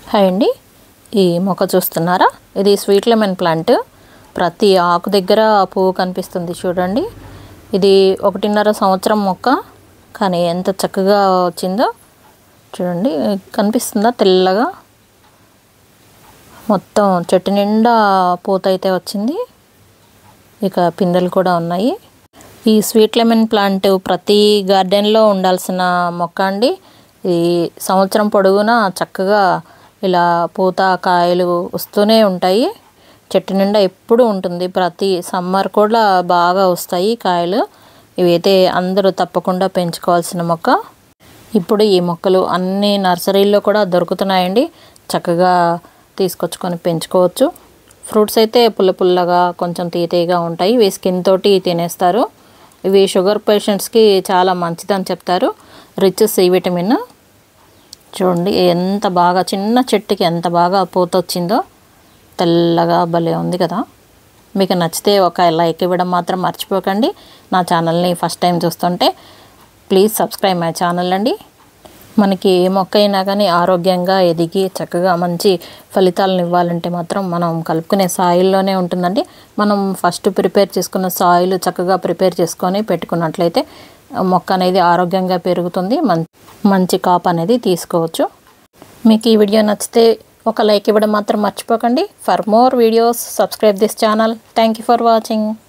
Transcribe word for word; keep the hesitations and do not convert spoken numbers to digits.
Hi అండి, ఈ మొక్క చూస్తున్నారా? ఇది స్వీట్ లెమన్ ప్లాంట్. ప్రతి ఆకు దగ్గర పువ్వు కనిపిస్తుంది చూడండి. ఇది ఒకటిన్నర సంవత్సరం మొక్క, కానీ ఎంత చక్కగా వచ్చిందో చూడండి. కనిపిస్తుందా తెల్లగా? మొత్తం చెట్టు నిండా పూత అయితే వచ్చింది. ఇక పిందెలు కూడా ఉన్నాయి. ఈ స్వీట్ లెమన్ ప్లాంట్ ప్రతి గార్డెన్లో ఉండాల్సిన మొక్క అండి. ఈ సంవత్సరం పొడవునా చక్కగా ఇలా పూత కాయలు వస్తూనే ఉంటాయి. చెట్టు నిండా ఎప్పుడు ఉంటుంది. ప్రతి సమ్మర్ కూడా బాగా వస్తాయి కాయలు. ఇవైతే అందరూ తప్పకుండా పెంచుకోవాల్సిన మొక్క. ఇప్పుడు ఈ మొక్కలు అన్ని నర్సరీల్లో కూడా దొరుకుతున్నాయండి. చక్కగా తీసుకొచ్చుకొని పెంచుకోవచ్చు. ఫ్రూట్స్ అయితే పుల్ల పుల్లగా కొంచెం తీతేగా ఉంటాయి. ఇవి స్కిన్ తోటి తినేస్తారు. ఇవి షుగర్ పేషెంట్స్కి చాలా మంచిదని చెప్తారు. Rich C vitamin. చూడండి ఎంత బాగా, చిన్న చెట్టుకి ఎంత బాగా పూత వచ్చిందో. తెల్లగా భలే ఉంది కదా. మీకు నచ్చితే ఒక లైక్ ఇవ్వడం మాత్రం మర్చిపోకండి. నా ఛానల్ని ఫస్ట్ టైం చూస్తుంటే ప్లీజ్ సబ్స్క్రైబ్ మై ఛానల్ అండి. మనకి ఏ మొక్క అయినా కానీ ఆరోగ్యంగా ఎదిగి చక్కగా మంచి ఫలితాలను ఇవ్వాలంటే మాత్రం మనం కలుపుకునే సాయిల్లోనే ఉంటుందండి. మనం ఫస్ట్ ప్రిపేర్ చేసుకున్న సాయిల్ చక్కగా ప్రిపేర్ చేసుకొని పెట్టుకున్నట్లయితే మొక్క అనేది ఆరోగ్యంగా పెరుగుతుంది. మంచి కాపు అనేది తీసుకోవచ్చు. మీకు ఈ వీడియో నచ్చితే ఒక లైక్ ఇవ్వడం మాత్రం మర్చిపోకండి. For more videos subscribe this channel. Thank you for watching.